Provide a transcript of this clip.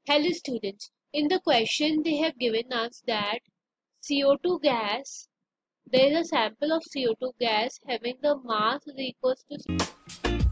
Hello students, in the question they have given us that CO2 gas, there is a sample of CO2 gas having the mass is equals to